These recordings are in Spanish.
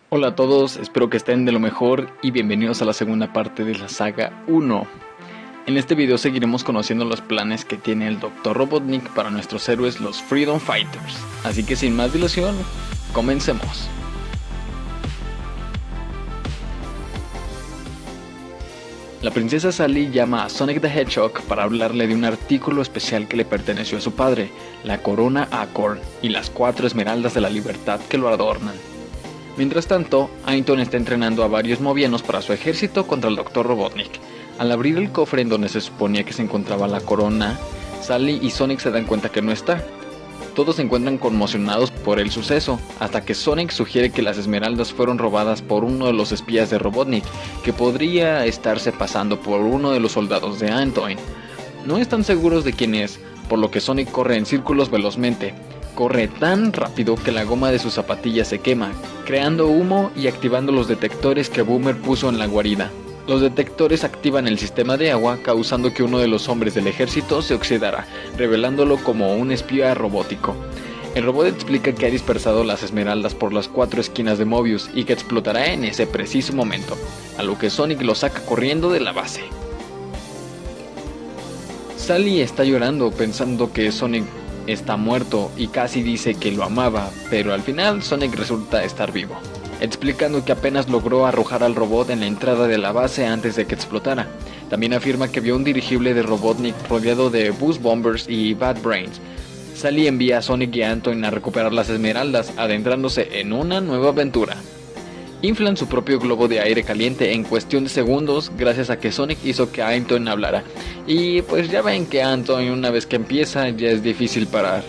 Hola a todos, espero que estén de lo mejor y bienvenidos a la segunda parte de la saga 1. En este video seguiremos conociendo los planes que tiene el Dr. Robotnik para nuestros héroes los Freedom Fighters. Así que sin más dilación, comencemos. La princesa Sally llama a Sonic the Hedgehog para hablarle de un artículo especial que le perteneció a su padre, la corona Acorn y las 4 esmeraldas de la libertad que lo adornan. Mientras tanto, Ainton está entrenando a varios movianos para su ejército contra el Dr. Robotnik. Al abrir el cofre en donde se suponía que se encontraba la corona, Sally y Sonic se dan cuenta que no está. Todos se encuentran conmocionados por el suceso, hasta que Sonic sugiere que las esmeraldas fueron robadas por uno de los espías de Robotnik, que podría estarse pasando por uno de los soldados de Ainton. No están seguros de quién es, por lo que Sonic corre en círculos velozmente. Corre tan rápido que la goma de sus zapatillas se quema, creando humo y activando los detectores que Boomer puso en la guarida. Los detectores activan el sistema de agua, causando que uno de los hombres del ejército se oxidara, revelándolo como un espía robótico. El robot explica que ha dispersado las esmeraldas por las 4 esquinas de Mobius y que explotará en ese preciso momento, a lo que Sonic lo saca corriendo de la base. Sally está llorando pensando que Sonic está muerto y casi dice que lo amaba, pero al final Sonic resulta estar vivo, explicando que apenas logró arrojar al robot en la entrada de la base antes de que explotara. También afirma que vio un dirigible de Robotnik rodeado de Buzz Bombers y Bad Brains. Sally envía a Sonic y a Anton a recuperar las esmeraldas, adentrándose en una nueva aventura. Inflan su propio globo de aire caliente en cuestión de segundos gracias a que Sonic hizo que Ainton hablara. Y pues ya ven que Anton, una vez que empieza, ya es difícil parar.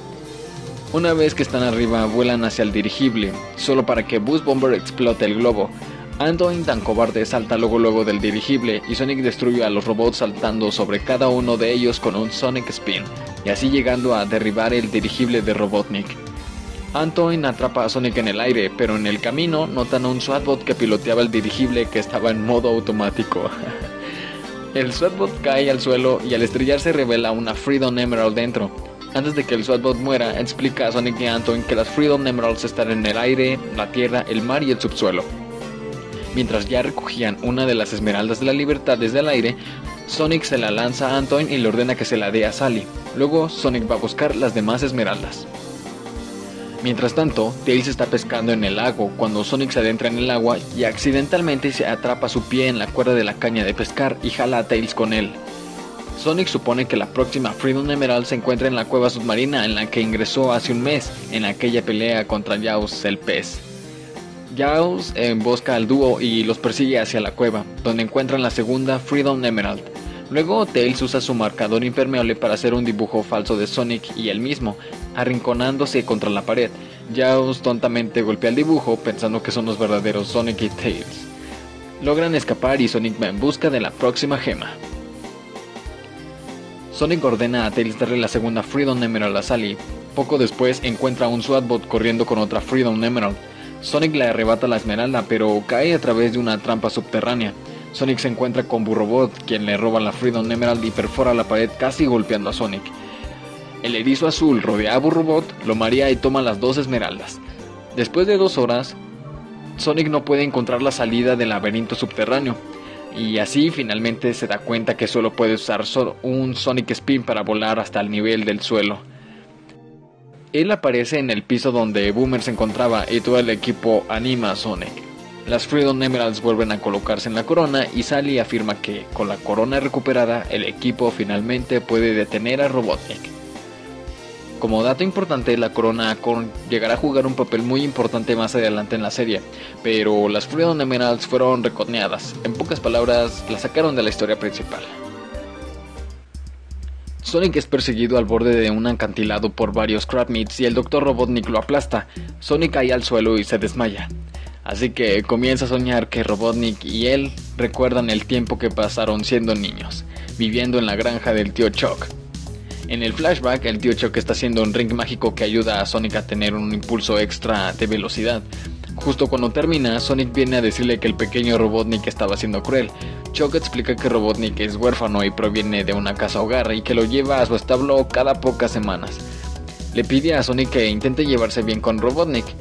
Una vez que están arriba, vuelan hacia el dirigible, solo para que Buzz Bomber explote el globo. Anton, tan cobarde, salta luego del dirigible y Sonic destruye a los robots saltando sobre cada uno de ellos con un Sonic Spin, y así llegando a derribar el dirigible de Robotnik. Anton atrapa a Sonic en el aire, pero en el camino notan a un SWATbot que piloteaba el dirigible que estaba en modo automático. El SWATbot cae al suelo y al estrellarse revela una Freedom Emerald dentro. Antes de que el SWATbot muera, explica a Sonic y Anton que las Freedom Emeralds están en el aire, la tierra, el mar y el subsuelo. Mientras ya recogían una de las esmeraldas de la libertad desde el aire, Sonic se la lanza a Anton y le ordena que se la dé a Sally. Luego Sonic va a buscar las demás esmeraldas. Mientras tanto, Tails está pescando en el lago cuando Sonic se adentra en el agua y accidentalmente se atrapa su pie en la cuerda de la caña de pescar y jala a Tails con él. Sonic supone que la próxima Freedom Emerald se encuentra en la cueva submarina en la que ingresó hace un mes en aquella pelea contra Jaws el pez. Jaws embosca al dúo y los persigue hacia la cueva, donde encuentran la segunda Freedom Emerald. Luego Tails usa su marcador impermeable para hacer un dibujo falso de Sonic y él mismo, arrinconándose contra la pared. Jaws tontamente golpea el dibujo pensando que son los verdaderos Sonic y Tails. Logran escapar y Sonic va en busca de la próxima gema. Sonic ordena a Tails darle la segunda Freedom Emerald a Sally. Poco después encuentra a un SWATbot corriendo con otra Freedom Emerald. Sonic le arrebata la esmeralda, pero cae a través de una trampa subterránea. Sonic se encuentra con Burrobot, quien le roba la Freedom Emerald y perfora la pared casi golpeando a Sonic. El erizo azul rodea a Burrobot, lo marea y toma las 2 esmeraldas. Después de 2 horas, Sonic no puede encontrar la salida del laberinto subterráneo. Y así finalmente se da cuenta que solo puede usar un Sonic Spin para volar hasta el nivel del suelo. Él aparece en el piso donde Boomer se encontraba y todo el equipo anima a Sonic. Las Freedom Emeralds vuelven a colocarse en la corona y Sally afirma que con la corona recuperada el equipo finalmente puede detener a Robotnik. Como dato importante, la corona Acorn llegará a jugar un papel muy importante más adelante en la serie, pero las Freedom Emeralds fueron reconeadas. En pocas palabras, la sacaron de la historia principal. Sonic es perseguido al borde de un acantilado por varios Crabmeats y el Dr. Robotnik lo aplasta. Sonic cae al suelo y se desmaya. Así que comienza a soñar que Robotnik y él recuerdan el tiempo que pasaron siendo niños, viviendo en la granja del tío Chuck. En el flashback, el tío Chuck está haciendo un ring mágico que ayuda a Sonic a tener un impulso extra de velocidad. Justo cuando termina, Sonic viene a decirle que el pequeño Robotnik estaba siendo cruel. Chuck explica que Robotnik es huérfano y proviene de una casa hogar y que lo lleva a su establo cada pocas semanas. Le pide a Sonic que intente llevarse bien con Robotnik,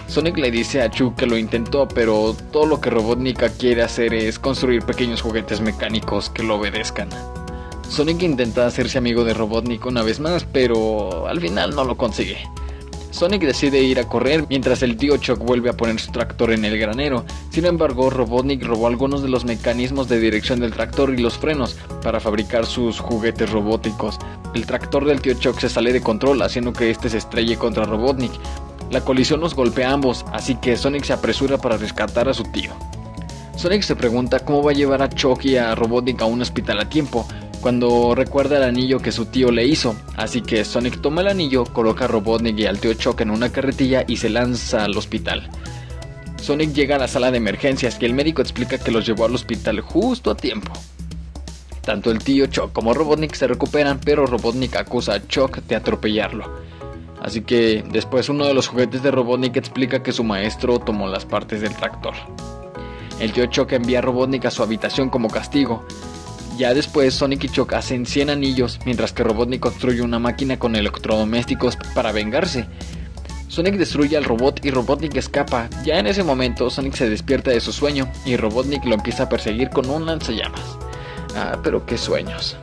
Sonic le dice a Chuck que lo intentó, pero todo lo que Robotnik quiere hacer es construir pequeños juguetes mecánicos que lo obedezcan. Sonic intenta hacerse amigo de Robotnik una vez más, pero al final no lo consigue. Sonic decide ir a correr mientras el tío Chuck vuelve a poner su tractor en el granero. Sin embargo, Robotnik robó algunos de los mecanismos de dirección del tractor y los frenos para fabricar sus juguetes robóticos. El tractor del tío Chuck se sale de control, haciendo que este se estrelle contra Robotnik. La colisión los golpea a ambos, así que Sonic se apresura para rescatar a su tío. Sonic se pregunta cómo va a llevar a Chuck y a Robotnik a un hospital a tiempo, cuando recuerda el anillo que su tío le hizo, así que Sonic toma el anillo, coloca a Robotnik y al tío Chuck en una carretilla y se lanza al hospital. Sonic llega a la sala de emergencias y el médico explica que los llevó al hospital justo a tiempo. Tanto el tío Chuck como Robotnik se recuperan, pero Robotnik acusa a Chuck de atropellarlo. Así que después uno de los juguetes de Robotnik explica que su maestro tomó las partes del tractor. El tío Chuck envía a Robotnik a su habitación como castigo. Ya después Sonic y Chuck hacen 100 anillos, mientras que Robotnik construye una máquina con electrodomésticos para vengarse. Sonic destruye al robot y Robotnik escapa. Ya en ese momento Sonic se despierta de su sueño y Robotnik lo empieza a perseguir con un lanzallamas. Pero qué sueños.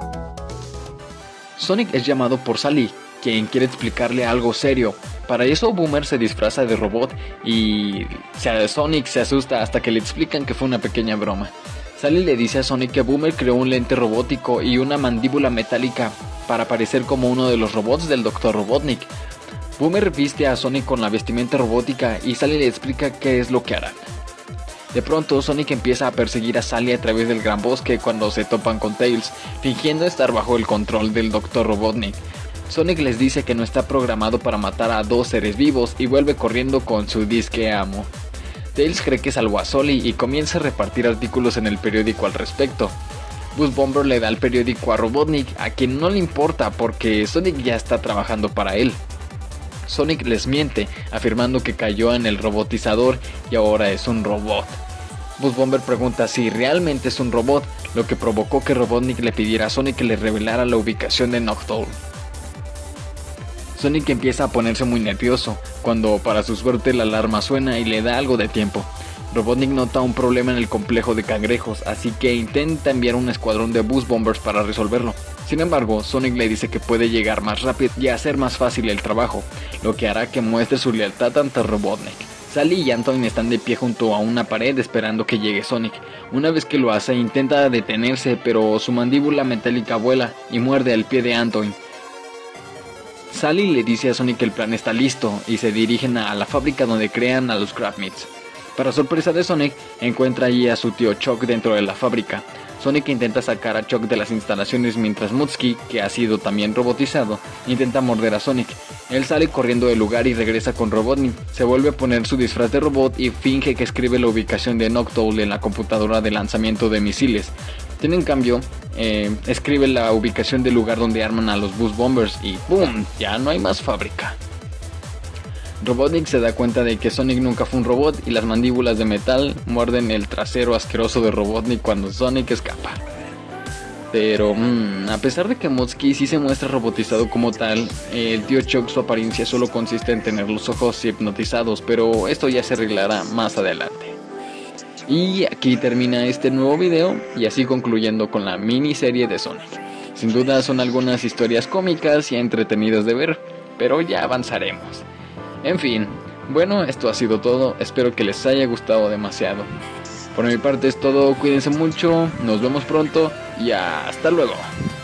Sonic es llamado por Sally, quien quiere explicarle algo serio. Para eso Boomer se disfraza de robot y Sonic se asusta hasta que le explican que fue una pequeña broma. Sally le dice a Sonic que Boomer creó un lente robótico y una mandíbula metálica para parecer como uno de los robots del Dr. Robotnik. Boomer viste a Sonic con la vestimenta robótica y Sally le explica qué es lo que harán. De pronto Sonic empieza a perseguir a Sally a través del gran bosque cuando se topan con Tails, fingiendo estar bajo el control del Dr. Robotnik. Sonic les dice que no está programado para matar a dos seres vivos y vuelve corriendo con su disque amo. Tails cree que salvó a Sully y comienza a repartir artículos en el periódico al respecto. Buzz Bomber le da el periódico a Robotnik, a quien no le importa porque Sonic ya está trabajando para él. Sonic les miente, afirmando que cayó en el robotizador y ahora es un robot. Buzz Bomber pregunta si realmente es un robot, lo que provocó que Robotnik le pidiera a Sonic que le revelara la ubicación de Noctowl. Sonic empieza a ponerse muy nervioso, cuando para su suerte la alarma suena y le da algo de tiempo. Robotnik nota un problema en el complejo de cangrejos, así que intenta enviar un escuadrón de Buzz Bombers para resolverlo. Sin embargo, Sonic le dice que puede llegar más rápido y hacer más fácil el trabajo, lo que hará que muestre su lealtad ante Robotnik. Sally y Antoine están de pie junto a una pared esperando que llegue Sonic. Una vez que lo hace, intenta detenerse, pero su mandíbula metálica vuela y muerde al pie de Antoine. Sally le dice a Sonic que el plan está listo y se dirigen a la fábrica donde crean a los Crabmeats. Para sorpresa de Sonic, encuentra allí a su tío Chuck dentro de la fábrica. Sonic intenta sacar a Chuck de las instalaciones mientras Mutsky, que ha sido también robotizado, intenta morder a Sonic. Él sale corriendo del lugar y regresa con Robotnik. Se vuelve a poner su disfraz de robot y finge que escribe la ubicación de Noctowl en la computadora de lanzamiento de misiles. En cambio, escribe la ubicación del lugar donde arman a los Buzz Bombers y ¡boom! Ya no hay más fábrica. Robotnik se da cuenta de que Sonic nunca fue un robot y las mandíbulas de metal muerden el trasero asqueroso de Robotnik cuando Sonic escapa. Pero a pesar de que Mutsky sí se muestra robotizado como tal, el tío Chuck su apariencia solo consiste en tener los ojos hipnotizados, pero esto ya se arreglará más adelante. Y aquí termina este nuevo video y así concluyendo con la miniserie de Sonic. Sin duda son algunas historias cómicas y entretenidas de ver, pero ya avanzaremos. En fin, bueno, esto ha sido todo, espero que les haya gustado demasiado. Por mi parte es todo, cuídense mucho, nos vemos pronto y hasta luego.